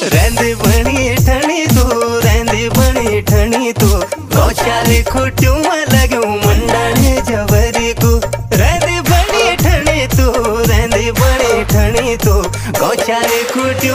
रहंदी बणी ठणी तू, रहंदी बणी ठणी तू, गौशाले खुटियों में लगियों मंडने जवरी को। रहंदी बणी ठणी तू, रहंदी बणी ठणी तू, गौशाले खुटियों